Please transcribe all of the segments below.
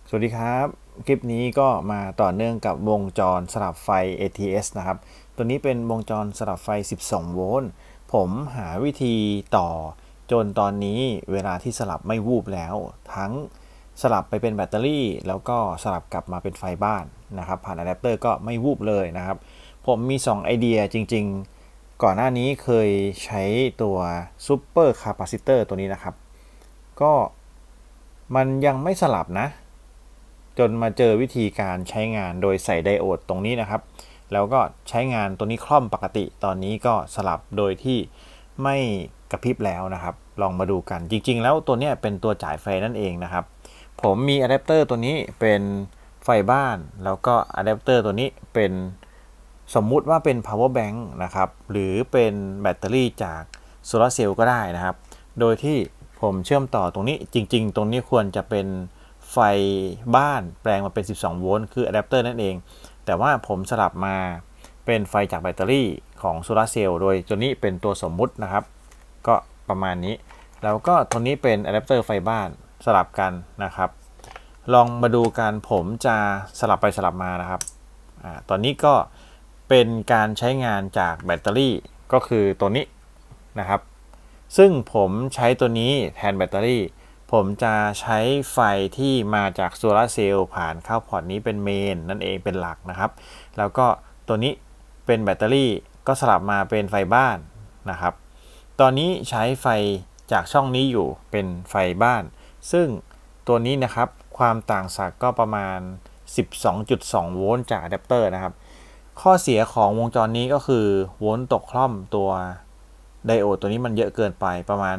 สวัสดีครับคลิปนี้ก็มาต่อเนื่องกับวงจรสลับไฟ ATS นะครับตัวนี้เป็นวงจรสลับไฟ12โวลต์ผมหาวิธีต่อจนตอนนี้เวลาที่สลับไม่วูบแล้วทั้งสลับไปเป็นแบตเตอรี่แล้วก็สลับกลับมาเป็นไฟบ้านนะครับผ่านอะแดปเตอร์ก็ไม่วูบเลยนะครับผมมี2ไอเดียจริงๆก่อนหน้านี้เคยใช้ตัวซูเปอร์คาปาซิเตอร์ตัวนี้นะครับก็มันยังไม่สลับนะจนมาเจอวิธีการใช้งานโดยใส่ไดโอดตรงนี้นะครับแล้วก็ใช้งานตัวนี้คล่อมปกติตอนนี้ก็สลับโดยที่ไม่กระพริบแล้วนะครับลองมาดูกันจริงๆแล้วตัวนี้เป็นตัวจ่ายไฟนั่นเองนะครับผมมีอะแดปเตอร์ตัวนี้เป็นไฟบ้านแล้วก็อะแดปเตอร์ตัวนี้เป็นสมมุติว่าเป็น power bank นะครับหรือเป็นแบตเตอรี่จากโซลาร์เซลล์ก็ได้นะครับโดยที่ผมเชื่อมต่อตรงนี้จริงๆตรงนี้ควรจะเป็นไฟบ้านแปลงมาเป็น12โวลต์คืออะแดปเตอร์นั่นเองแต่ว่าผมสลับมาเป็นไฟจากแบตเตอรี่ของโซลาร์เซลล์โดยตัวนี้เป็นตัวสมมุตินะครับก็ประมาณนี้แล้วก็ตัวนี้เป็นอะแดปเตอร์ไฟบ้านสลับกันนะครับลองมาดูกันผมจะสลับไปสลับมานะครับตอนนี้ก็เป็นการใช้งานจากแบตเตอรี่ก็คือตัวนี้นะครับซึ่งผมใช้ตัวนี้แทนแบตเตอรี่ผมจะใช้ไฟที่มาจากโซลาร์เซลล์ผ่านเข้าพอร์ตนี้เป็นเมนนั่นเองเป็นหลักนะครับแล้วก็ตัวนี้เป็นแบตเตอรี่ก็สลับมาเป็นไฟบ้านนะครับตอนนี้ใช้ไฟจากช่องนี้อยู่เป็นไฟบ้านซึ่งตัวนี้นะครับความต่างศักย์ก็ประมาณ 12.2 โวลต์จากอะแดปเตอร์นะครับข้อเสียของวงจรนี้ก็คือโวลต์ตกคล่อมตัวไดโอดตัวนี้มันเยอะเกินไปประมาณ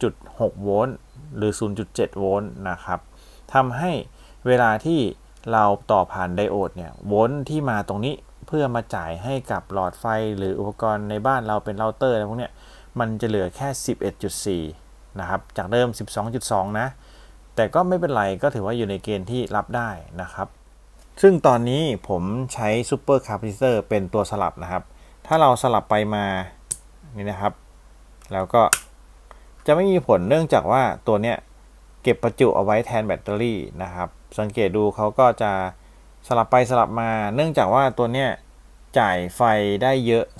0.6 โวลต์หรือ 0.7 โวลต์นะครับทำให้เวลาที่เราต่อผ่านไดโอดเนี่ยโวลต์ที่มาตรงนี้เพื่อมาจ่ายให้กับหลอดไฟหรืออุปกรณ์ในบ้านเราเป็นเราเตอร์อะไรพวกเนี้ยมันจะเหลือแค่ 11.4 นะครับจากเดิม 12.2 นะแต่ก็ไม่เป็นไรก็ถือว่าอยู่ในเกณฑ์ที่รับได้นะครับซึ่งตอนนี้ผมใช้ซูเปอร์คาปาซิเตอร์เป็นตัวสลับนะครับถ้าเราสลับไปมานี่นะครับแล้วก็จะไม่มีผลเนื่องจากว่าตัวเนี้ยเก็บประจุเอาไว้แทนแบตเตอรี่นะครับสังเกตดูเขาก็จะสลับไปสลับมาเนื่องจากว่าตัวเนี้ยจ่ายไฟได้เยอะ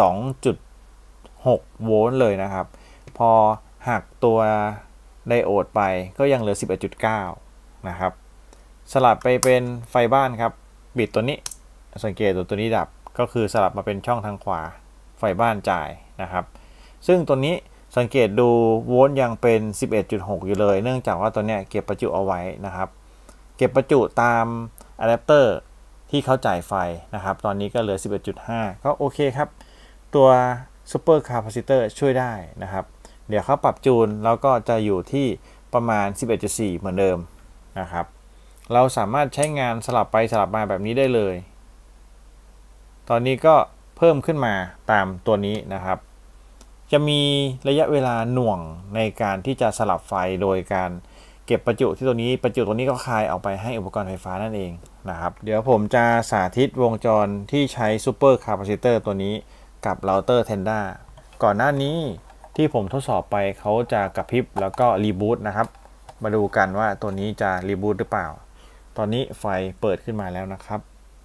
12.6 โวลต์เลยนะครับพอหักตัวไดโอดไปก็ยังเหลือ 11.9 นะครับสลับไปเป็นไฟบ้านครับบิดตัวนี้สังเกตตัวนี้ดับก็คือสลับมาเป็นช่องทางขวาไฟบ้านจ่ายนะครับซึ่งตัวนี้สังเกตดูโวลต์ยังเป็น 11.6 อยู่เลยเนื่องจากว่าตัวนี้เก็บประจุเอาไว้นะครับเก็บประจุตามอะแดปเตอร์ที่เขาจ่ายไฟนะครับตอนนี้ก็เหลือ 11.5 ก็โอเคครับตัวซูเปอร์คาปาซิเตอร์ช่วยได้นะครับเดี๋ยวเขาปรับจูนแล้วก็จะอยู่ที่ประมาณ 11.4 เหมือนเดิมนะครับเราสามารถใช้งานสลับไปสลับมาแบบนี้ได้เลยตอนนี้ก็เพิ่มขึ้นมาตามตัวนี้นะครับจะมีระยะเวลาหน่วงในการที่จะสลับไฟโดยการเก็บประจุที่ตัวนี้ประจุตัวนี้ก็คายออกไปให้อุปกรณ์ไฟฟ้านั่นเองนะครับเดี๋ยวผมจะสาธิตวงจรที่ใช้ซูเปอร์คาปาซิเตอร์ตัวนี้กับเราเตอร์เทนด้าก่อนหน้านี้ที่ผมทดสอบไปเขาจะกระพริบแล้วก็รีบูตนะครับมาดูกันว่าตัวนี้จะรีบูตหรือเปล่าตอนนี้ไฟเปิดขึ้นมาแล้วนะครับ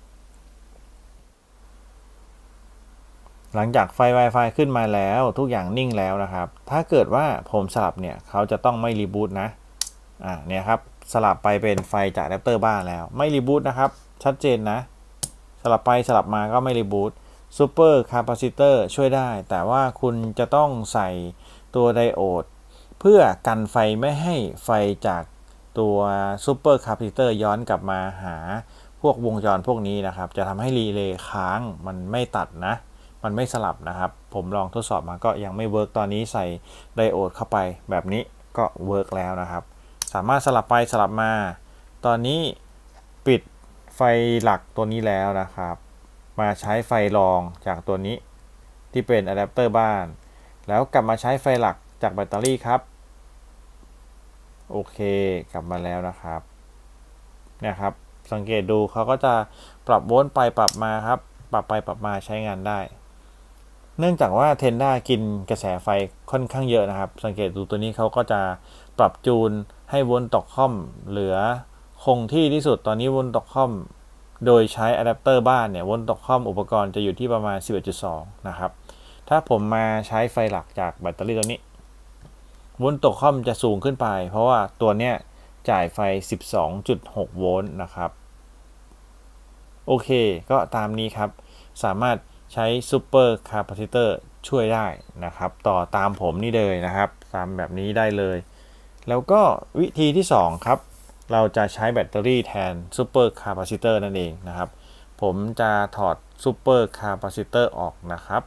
หลังจากไฟ Wi-Fi ขึ้นมาแล้วทุกอย่างนิ่งแล้วนะครับถ้าเกิดว่าผมสลับเนี่ยเขาจะต้องไม่รีบูตนะเนี่ยครับสลับไปเป็นไฟจากอะแดปเตอร์บ้านแล้วไม่รีบูตนะครับชัดเจนนะสลับไปสลับมาก็ไม่รีบูตซูเปอร์คาปาซิเตอร์ช่วยได้แต่ว่าคุณจะต้องใส่ตัวไดโอดเพื่อกันไฟไม่ให้ไฟจากตัวซูเปอร์คาปาซิเตอร์ย้อนกลับมาหาพวกวงจรพวกนี้นะครับจะทำให้รีเลย์ค้างมันไม่ตัดนะมันไม่สลับนะครับผมลองทดสอบมาก็ยังไม่เวิร์กตอนนี้ใส่ไดโอดเข้าไปแบบนี้ก็เวิร์กแล้วนะครับสามารถสลับไปสลับมาตอนนี้ปิดไฟหลักตัวนี้แล้วนะครับมาใช้ไฟรองจากตัวนี้ที่เป็นอะแดปเตอร์บ้านแล้วกลับมาใช้ไฟหลักจากแบตเตอรี่ครับโอเคกลับมาแล้วนะครับเนี่ยครับสังเกตดูเขาก็จะปรับโวลต์ไปปรับมาครับปรับไปปรับมาใช้งานได้เนื่องจากว่าเทนด้ากินกระแสไฟค่อนข้างเยอะนะครับสังเกตดูตัวนี้เขาก็จะปรับจูนให้โวลต์ตกค่อมเหลือคงที่ที่สุดตอนนี้วนตกค่อมโดยใช้อะแดปเตอร์บ้านเนี่ยวนตกค่อมอุปกรณ์จะอยู่ที่ประมาณ 11.2 นะครับถ้าผมมาใช้ไฟหลักจากแบตเตอรี่ตัวนี้วนตกค่อมจะสูงขึ้นไปเพราะว่าตัวเนี้ยจ่ายไฟ 12.6 โวลต์นะครับโอเคก็ตามนี้ครับสามารถใช้ซูเปอร์คาปาซิเตอร์ช่วยได้นะครับต่อตามผมนี่เลยนะครับตามแบบนี้ได้เลยแล้วก็วิธีที่2ครับเราจะใช้แบตเตอรี่แทนซูเปอร์คาปาซิเตอร์นั่นเองนะครับผมจะถอดซูเปอร์คาปาซิเตอร์ออกนะครับ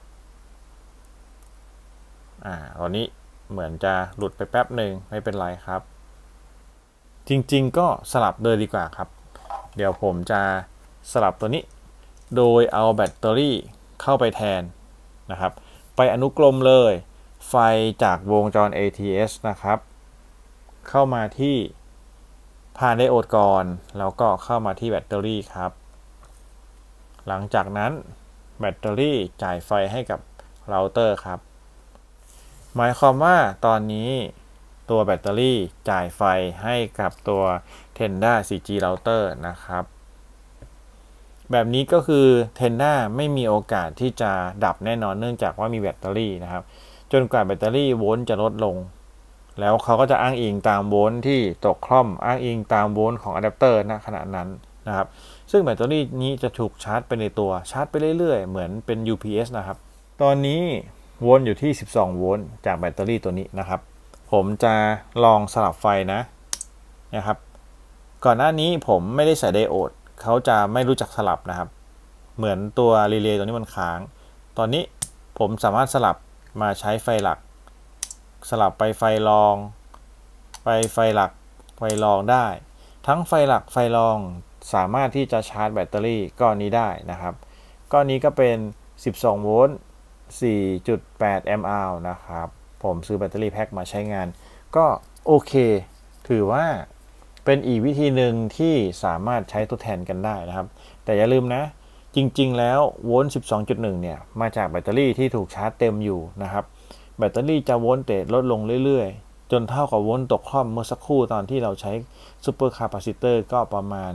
ตอนนี้เหมือนจะหลุดไปแป๊บหนึ่งไม่เป็นไรครับจริงๆก็สลับเลยดีกว่าครับเดี๋ยวผมจะสลับตัวนี้โดยเอาแบตเตอรี่เข้าไปแทนนะครับไปอนุกรมเลยไฟจากวงจร ATS นะครับเข้ามาที่ผ่านไดโอดก่อนแล้วก็เข้ามาที่แบตเตอรี่ครับหลังจากนั้นแบตเตอรี่จ่ายไฟให้กับเราเตอร์ครับหมายความว่าตอนนี้ตัวแบตเตอรี่จ่ายไฟให้กับตัว Tenda 4G Router นะครับแบบนี้ก็คือ Tenda ไม่มีโอกาสที่จะดับแน่นอนเนื่องจากว่ามีแบตเตอรี่นะครับจนกว่าแบตเตอรี่โวลต์จะลดลงแล้วเขาก็จะอ้างอิงตามโวลต์ที่ตกคล่อมอ้างอิงตามโวลต์ของอะแดปเตอร์ณขณะนั้นนะครับซึ่งแบตเตอรี่นี้จะถูกชาร์จไปในตัวชาร์จไปเรื่อยๆเหมือนเป็น UPS นะครับตอนนี้โวลต์อยู่ที่12โวลต์จากแบตเตอรี่ตัวนี้นะครับผมจะลองสลับไฟนะครับก่อนหน้านี้ผมไม่ได้ใส่ไดโอดเขาจะไม่รู้จักสลับนะครับเหมือนตัวรีเลย์ตัวนี้มันค้างตอนนี้ผมสามารถสลับมาใช้ไฟหลักสลับไปไฟรองไปไฟหลักไฟรองได้ทั้งไฟหลักไฟรองสามารถที่จะชาร์จแบตเตอรี่ก้อนนี้ได้นะครับก้อนนี้ก็เป็น12โวลต์ 4.8 แอมป์อาวร์นะครับผมซื้อแบตเตอรี่แพ็คมาใช้งานก็โอเคถือว่าเป็นอีกวิธีหนึ่งที่สามารถใช้ทดแทนกันได้นะครับแต่อย่าลืมนะจริงๆแล้วโวลต์ 12.1 เนี่ยมาจากแบตเตอรี่ที่ถูกชาร์จเต็มอยู่นะครับแบตเตอรี่จะโวลต์ลดลงเรื่อยๆจนเท่ากับโวลต์ตกคล่อมเมื่อสักครู่ตอนที่เราใช้ซูเปอร์คาปาซิเตอร์ก็ประมาณ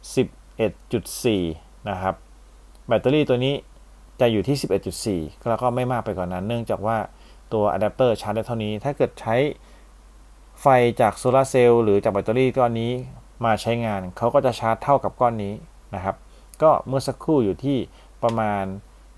11.4 นะครับแบตเตอรี่ตัวนี้จะอยู่ที่ 11.4 แล้วก็ไม่มากไปกว่านั้นเนื่องจากว่าตัวอะแดปเตอร์ชาร์จได้เท่านี้ถ้าเกิดใช้ไฟจากโซลาร์เซลล์หรือจากแบตเตอรี่ก้อนนี้มาใช้งานเขาก็จะชาร์จเท่ากับก้อนนี้นะครับก็เมื่อสักครู่อยู่ที่ประมาณ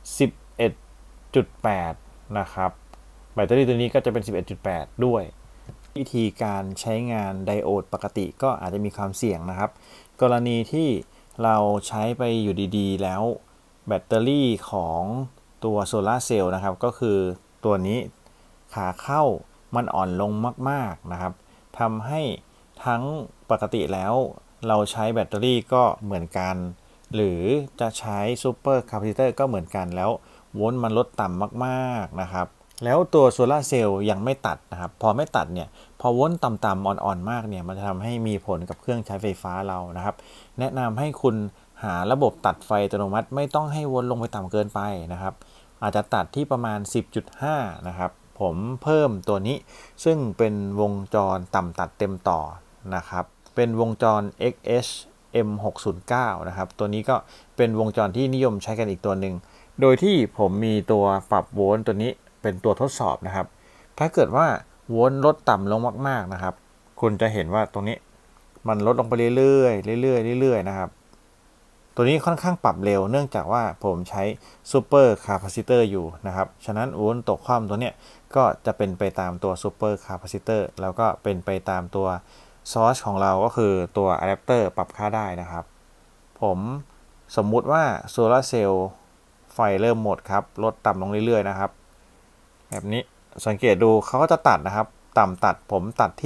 11.8 นะครับแบตเตอรี่ตัวนี้ก็จะเป็น 11.8 ด้วยวิธีการใช้งานไดโอดปกติก็อาจจะมีความเสี่ยงนะครับกรณีที่เราใช้ไปอยู่ดีๆแล้วแบตเตอรี่ของตัวโซลาร์เซลล์นะครับก็คือตัวนี้ขาเข้ามันอ่อนลงมากๆนะครับทำให้ทั้งปกติแล้วเราใช้แบตเตอรี่ก็เหมือนกันหรือจะใช้ซูเปอร์คาปาซิเตอร์ก็เหมือนกันแล้วโวลต์มันลดต่ำมากๆนะครับแล้วตัวโซลาร์เซลล์ยังไม่ตัดนะครับพอไม่ตัดเนี่ยพอโวลต์ต่ำๆอ่อนๆมากเนี่ยมันจะทำให้มีผลกับเครื่องใช้ไฟฟ้าเรานะครับแนะนำให้คุณหาระบบตัดไฟอัตโนมัติไม่ต้องให้โวลต์ลงไปต่ำเกินไปนะครับอาจจะตัดที่ประมาณ 10.5 นะครับผมเพิ่มตัวนี้ซึ่งเป็นวงจรต่ำตัดเต็มต่อนะครับเป็นวงจร XH M609 นะครับตัวนี้ก็เป็นวงจรที่นิยมใช้กันอีกตัวหนึ่งโดยที่ผมมีตัวปรับโวลต์ตัวนี้เป็นตัวทดสอบนะครับถ้าเกิดว่าโวลต์ลดต่ำลงมากๆนะครับคุณจะเห็นว่าตรงนี้มันลดลงไปเรื่อยๆเรื่อยๆนะครับตัวนี้ค่อนข้างปรับเร็วเนื่องจากว่าผมใช้ซูเปอร์คาปาซิเตอร์อยู่นะครับฉะนั้นโวลต์ตกคว่ำตัวเนี้ยก็จะเป็นไปตามตัวซูเปอร์คาปาซิเตอร์แล้วก็เป็นไปตามตัวซอร์สของเราก็คือตัวอะแดปเตอร์ปรับค่าได้นะครับผมสมมุติว่าโซลาร์เซลล์ไฟเริ่มหมดครับลดต่ำลงเรื่อยๆนะครับแบบนี้สังเกตดูเขาก็จะตัดนะครับต่ำตัดผมตัดที่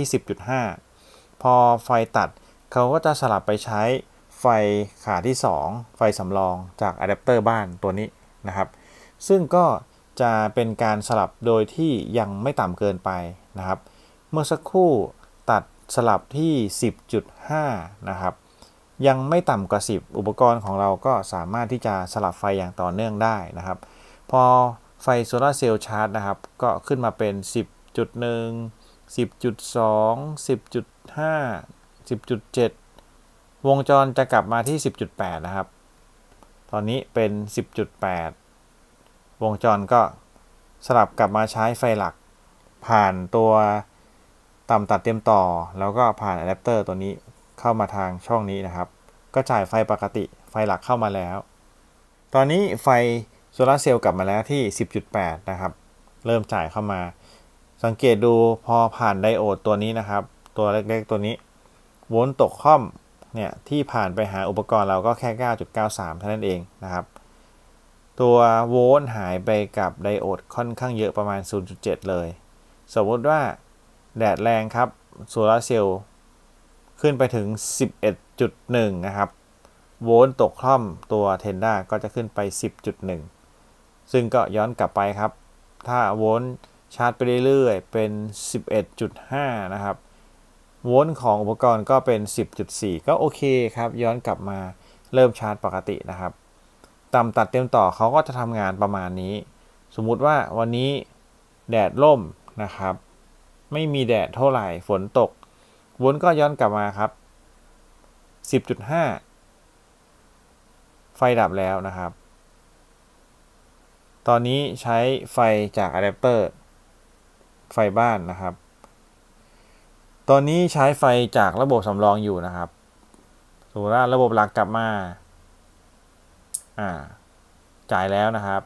10.5 พอไฟตัดเขาก็จะสลับไปใช้ไฟขาที่2ไฟสำรองจากอะแดปเตอร์บ้านตัวนี้นะครับซึ่งก็จะเป็นการสลับโดยที่ยังไม่ต่ำเกินไปนะครับเมื่อสักครู่ตัดสลับที่ 10.5 นะครับยังไม่ต่ำกว่า 10 อุปกรณ์ของเราก็สามารถที่จะสลับไฟอย่างต่อเนื่องได้นะครับพอไฟโซลาร์เซลล์ชาร์จนะครับก็ขึ้นมาเป็น 10.1 10.2 10.5 10.7 วงจรจะกลับมาที่ 10.8 นะครับตอนนี้เป็น 10.8 วงจรก็สลับกลับมาใช้ไฟหลักผ่านตัวต่ำตัดเต็มต่อแล้วก็ผ่านอะแดปเตอร์ตัวนี้เข้ามาทางช่องนี้นะครับก็จ่ายไฟปกติไฟหลักเข้ามาแล้วตอนนี้ไฟโซลาร์เซลล์กลับมาแล้วที่ 10.8 นะครับเริ่มจ่ายเข้ามาสังเกตดูพอผ่านไดโอดตัวนี้นะครับตัวเล็กๆตัวนี้โวลต์ตกค่อมเนี่ยที่ผ่านไปหาอุปกรณ์เราก็แค่ 9.93 เท่านั้นเองนะครับตัวโวลต์หายไปกับไดโอดค่อนข้างเยอะประมาณ 0.7 เลยสมมติว่าแดดแรงครับโซลาร์เซลล์ขึ้นไปถึง 11.1 นะครับโวลต์ตกคล่อมตัวเทนด้าก็จะขึ้นไป 10.1 ซึ่งก็ย้อนกลับไปครับถ้าโวลต์ชาร์จไปเรื่อยๆเป็น 11.5 นะครับโวลต์ของอุปกรณ์ก็เป็น 10.4 ก็โอเคครับย้อนกลับมาเริ่มชาร์จปกตินะครับต่ำตัดเต็มต่อเขาก็จะทำงานประมาณนี้สมมุติว่าวันนี้แดดร่มนะครับไม่มีแดดเท่าไหร่ฝนตกโวลต์ก็ย้อนกลับมาครับ 10.5 ไฟดับแล้วนะครับตอนนี้ใช้ไฟจากอะแดปเตอร์ไฟบ้านนะครับตอนนี้ใช้ไฟจากระบบสำรองอยู่นะครับสมมติว่าระบบหลักกลับมาจ่ายแล้วนะครับ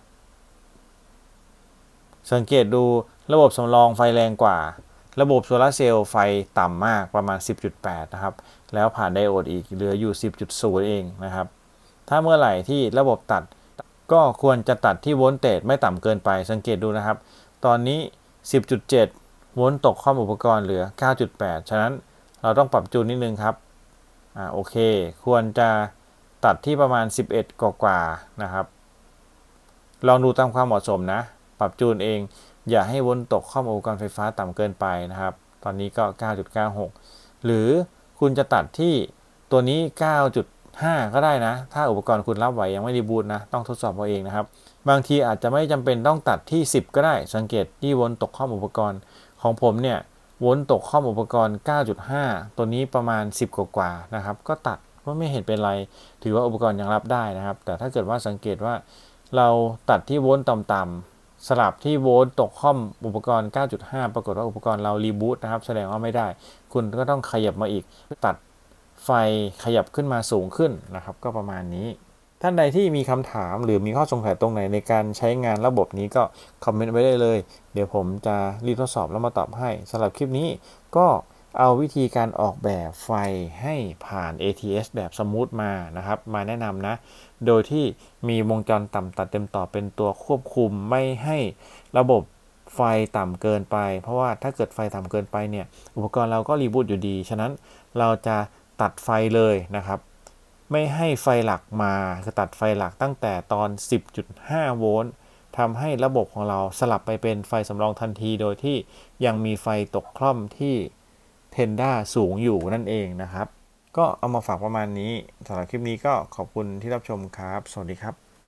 สังเกตดูระบบสำรองไฟแรงกว่าระบบโซลาร์เซลล์ไฟต่ำมากประมาณ 10.8 นะครับแล้วผ่านไดโอดอีกเหลืออยู่ 10.0 เองนะครับถ้าเมื่อไหร่ที่ระบบตัดก็ควรจะตัดที่โวลต์เตจไม่ต่ำเกินไปสังเกตดูนะครับตอนนี้ 10.7 โวลต์ตกข้อมอุปกรณ์เหลือ 9.8 ฉะนั้นเราต้องปรับจูนนิดนึงครับโอเคควรจะตัดที่ประมาณ 11 กว่านะครับลองดูตามความเหมาะสมนะปรับจูนเองอย่าให้โวลต์ตกข้อมอุปกรณ์ไฟฟ้าต่ำเกินไปนะครับตอนนี้ก็ 9.96 หรือคุณจะตัดที่ตัวนี้ 9.5 ก็ได้นะถ้าอุปกรณ์คุณรับไหวยังไม่รีบูตนะต้องทดสอบเอาเองนะครับบางทีอาจจะไม่จำเป็นต้องตัดที่ 10 ก็ได้สังเกตที่โวลต์ตกข้อมอุปกรณ์ของผมเนี่ยโวลต์ตกข้อมอุปกรณ์ 9.5 ตัวนี้ประมาณ 10 กว่านะครับก็ตัดก็ไม่เห็นเป็นไรถือว่าอุปกรณ์ยังรับได้นะครับแต่ถ้าเกิดว่าสังเกตว่าเราตัดที่โวลต์ต่ำๆสลับที่โวลต์ตกข้อมอุปกรณ์ 9.5 ปรากฏว่าอุปกรณ์เรารีบูตนะครับแสดงว่าไม่ได้คุณก็ต้องขยับมาอีกตัดไฟขยับขึ้นมาสูงขึ้นนะครับก็ประมาณนี้ท่านใดที่มีคำถามหรือมีข้อสงสัยตรงไหนในการใช้งานระบบนี้ก็คอมเมนต์ไว้ได้เลยเดี๋ยวผมจะรีบทดสอบแล้วมาตอบให้สำหรับคลิปนี้ก็เอาวิธีการออกแบบไฟให้ผ่าน ATS แบบสมูทมานะครับมาแนะนำนะโดยที่มีวงจรต่ำตัดเต็มต่อเป็นตัวควบคุมไม่ให้ระบบไฟต่ำเกินไปเพราะว่าถ้าเกิดไฟต่ำเกินไปเนี่ยอุปกรณ์เราก็รีบูตอยู่ดีฉะนั้นเราจะตัดไฟเลยนะครับไม่ให้ไฟหลักมาคือตัดไฟหลักตั้งแต่ตอน 10.5 โวลต์ทำให้ระบบของเราสลับไปเป็นไฟสำรองทันทีโดยที่ยังมีไฟตกคล่อมที่เทนด้าสูงอยู่นั่นเองนะครับก็เอามาฝากประมาณนี้สำหรับคลิปนี้ก็ขอบคุณที่รับชมครับสวัสดีครับ